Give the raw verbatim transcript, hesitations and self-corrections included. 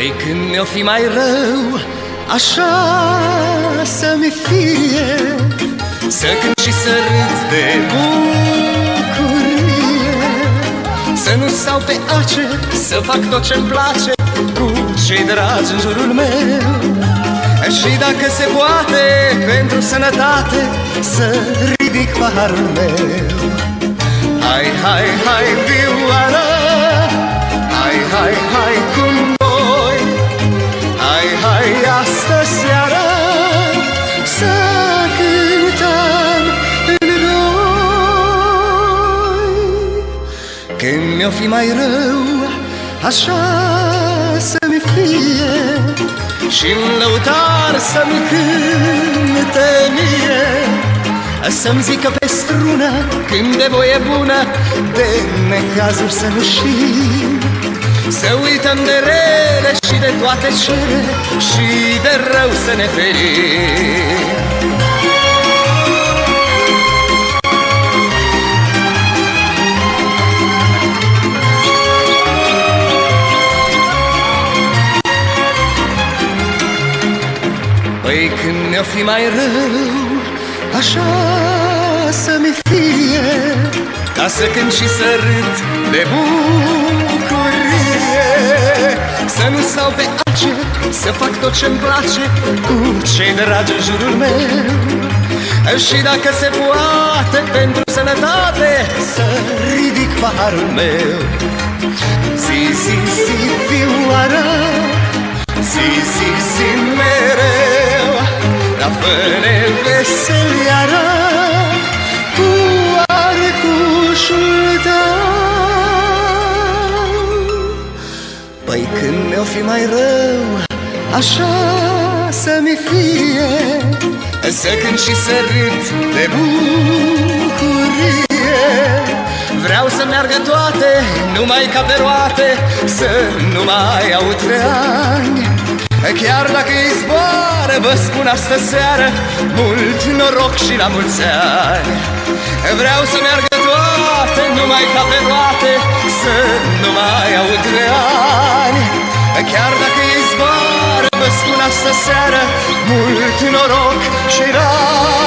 Păi când mi-o fi mai rău, așa să-mi fie, să cânt și să râd de bucurie, să nu stau pe ace, să fac tot ce-mi place cu cei dragi în jurul meu. Și dacă se poate, pentru sănătate, să ridic paharul meu. Hai, hai, hai, vioară, hai, hai, hai cu noi, hai, hai, astă seară să cântăm în noi. Când mi-o fi mai rău, așa să-mi fie, și-n lăutar să-mi cânte mie, să-mi zică pe strună când de voie bună, de necazuri să nu știm, să uităm de rele și de toate cele, și de rău să ne ferim. Păi când mi-o fi mai rău, așa să-mi fie, ca să cânt și să râd de bucurie, să nu stau pe ace, să fac tot ce-mi place cu cei dragi în jurul meu. Și dacă se poate, pentru sănătate, să ridic paharul meu. Zi, zi, zi, vioară, zi, zi, zi, mereu, la fără veseliară, cu arcușul tău. Păi când mi-o fi mai rău, așa să-mi fie, să cânt și să râd de bucurie. Vreau să meargă toate, numai ca pe roate, să nu mai aud ani. Chiar dacă îi zboară, vă spun astă seară, mult noroc și la mulți ani. Vreau să meargă toate, numai ca pe roate, să nu mai aud ani. Chiar dacă îi zboară, vă spun astă seară, mult noroc și la